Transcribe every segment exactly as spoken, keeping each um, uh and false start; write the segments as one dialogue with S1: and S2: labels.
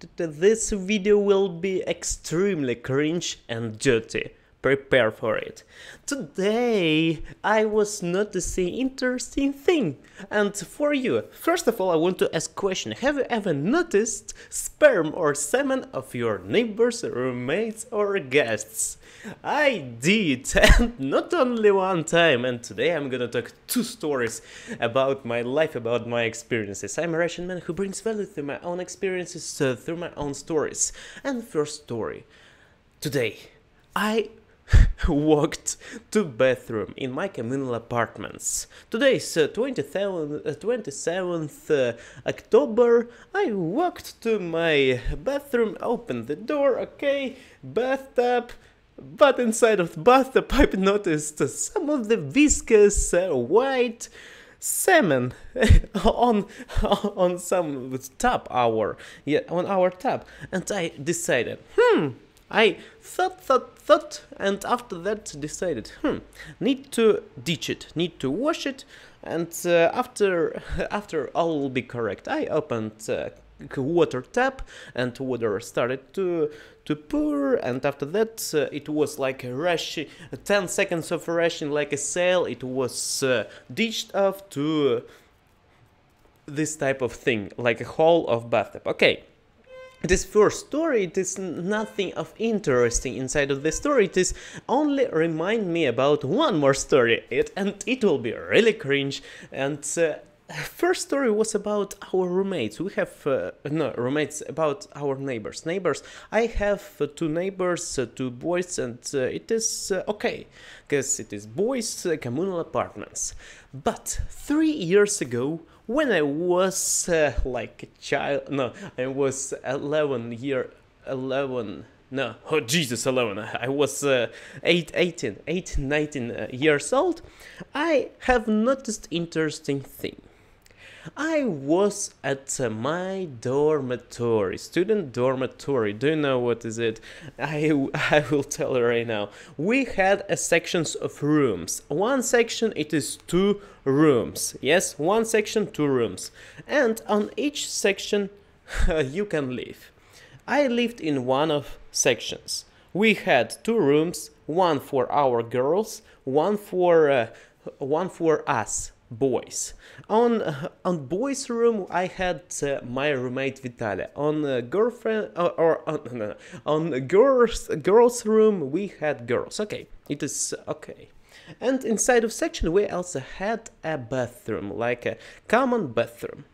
S1: this video will be extremely cringe and dirty. Prepare for it. Today I was noticing interesting thing, and for you, first of all, I want to ask question: have you ever noticed sperm or semen of your neighbors, roommates, or guests? I did, and not only one time. And today I'm gonna talk two stories about my life, about my experiences. I'm a Russian man who brings value through my own experiences, uh, through my own stories. And first story. Today, I walked to bathroom in my communal apartments. Today is uh, twenty-seventh uh, October. I walked to my bathroom, opened the door, okay, bathtub, but inside of the bathtub I noticed uh, some of the viscous uh, white semen on on some tap our yeah on our tap, and I decided, hmm. I thought, thought, thought, and after that decided, hmm, need to ditch it, need to wash it, and uh, after after all will be correct. I opened uh, water tap, and water started to to pour, and after that uh, it was like a rush, ten seconds of rushing like a sail. It was uh, ditched off to this type of thing, like a hole of bathtub. Okay. This first story, it is nothing of interesting inside of the story. It is only remind me about one more story, it, and it will be really cringe. And uh, first story was about our roommates. We have uh, no roommates, about our neighbors. Neighbors. I have uh, two neighbors, uh, two boys, and uh, it is uh, okay, because it is boys' uh, communal apartments. But three years ago, when I was uh, like a child, no, I was eleven year, eleven, no, oh Jesus, eleven, I was uh, eight, eighteen, eighteen, nineteen uh, years old, I have noticed interesting thing. I was at uh, my dormitory, student dormitory. Do you know what is it? I, I will tell you right now. We had a sections of rooms. One section, it is two rooms. Yes, one section, two rooms. And on each section, you can live. I lived in one of sections. We had two rooms, one for our girls, one for, uh, one for us. Boys. On uh, on boys' room, I had uh, my roommate Vitaly. On uh, girlfriend or, or on, no, no, on girls girls' room, we had girls. Okay, it is uh, okay. And inside of section, we also had a bathroom, like a common bathroom.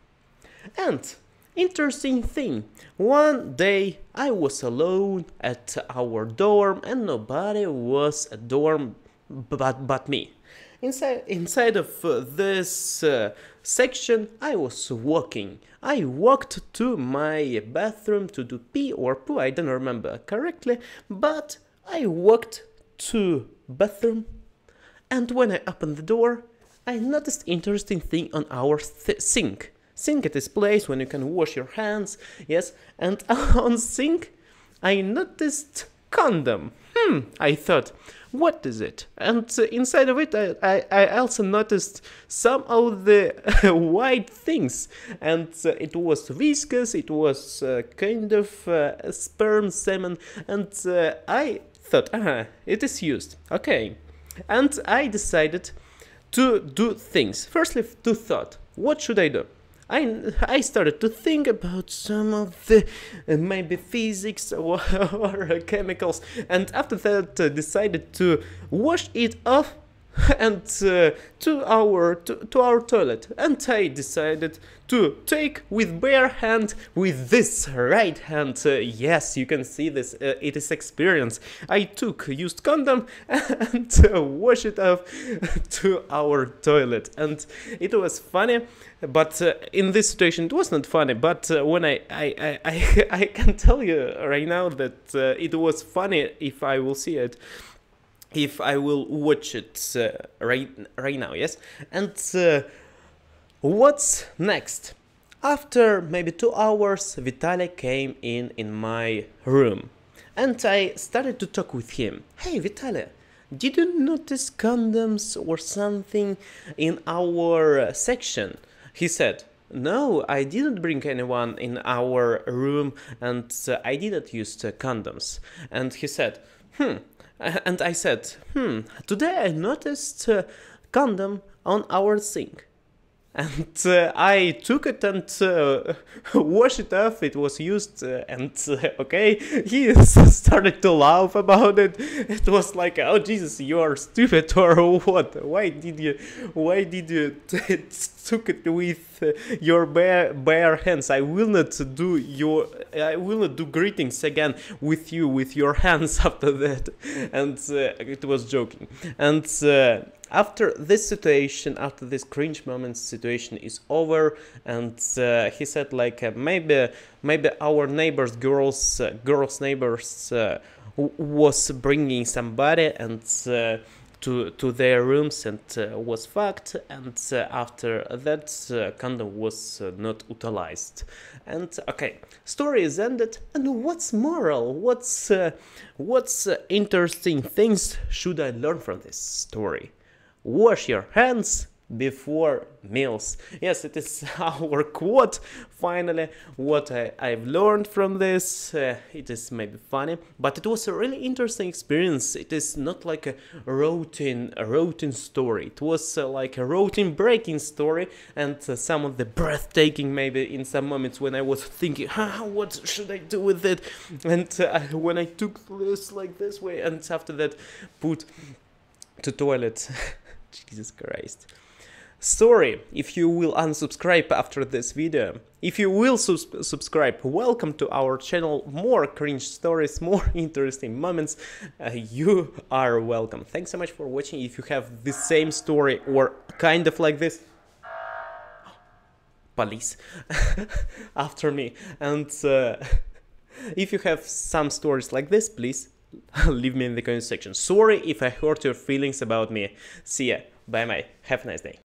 S1: And interesting thing, one day I was alone at our dorm, and nobody was at dorm but but me. Inside, inside of uh, this uh, section, I was walking. I walked to my bathroom to do pee or poo, I don't remember correctly, but I walked to bathroom, and when I opened the door, I noticed interesting thing on our th sink. Sink at this place when you can wash your hands, yes, and on sink, I noticed condom. Hmm, I thought, what is it? And uh, inside of it, I, I, I also noticed some of the white things. And uh, it was viscous, it was uh, kind of uh, sperm, semen, and uh, I thought, ah, it is used. Okay. And I decided to do things. Firstly, to thought, what should I do? I, I started to think about some of the uh, maybe physics or, or uh, chemicals, and after that uh, decided to wash it off and uh, to our to, to our toilet. And I decided to take with bare hand, with this right hand, uh, yes, you can see this, uh, it is experience. I took used condom and uh, wash it off to our toilet, and it was funny. But uh, in this situation it was not funny, but uh, when I, I, I, I, I can tell you right now that uh, it was funny if I will see it, if I will watch it uh, right, right now, yes? And uh, what's next? After maybe two hours, Vitaly came in in my room, and I started to talk with him. Hey Vitaly, did you notice condoms or something in our uh, section? He said, no, I didn't bring anyone in our room, and uh, I didn't use uh, condoms. And he said, hmm. And I said, hmm, today I noticed a condom on our sink. And uh, I took it and uh, washed it off. It was used, uh, and uh, okay, he started to laugh about it. It was like, oh Jesus, you are stupid or what? Why did you, why did you t took it with uh, your bare bare hands? I will not do your, I will not do greetings again with you with your hands after that. And uh, it was joking. And. Uh, After this situation, after this cringe moment, situation is over, and uh, he said like uh, maybe maybe our neighbors, girls, uh, girls neighbors, uh, was bringing somebody and uh, to to their rooms and uh, was fucked, and uh, after that uh, condom was uh, not utilized. And okay, story is ended. And what's moral? What's uh, what's uh, interesting things should I learn from this story? Wash your hands before meals. Yes, it is our quote. Finally, what I, I've learned from this. Uh, it is maybe funny, but it was a really interesting experience. It is not like a routine, a routine story. It was uh, like a routine breaking story, and uh, some of the breathtaking maybe in some moments when I was thinking, huh, what should I do with it? And uh, when I took this like this way, and after that put to toilet. Jesus Christ. Sorry if you will unsubscribe after this video. If you will sus subscribe, welcome to our channel. More cringe stories, more interesting moments. Uh, you are welcome. Thanks so much for watching. If you have the same story or kind of like this, police after me. And uh, if you have some stories like this, please leave me in the comment section. Sorry if I hurt your feelings about me. See ya. Bye bye. Have a nice day.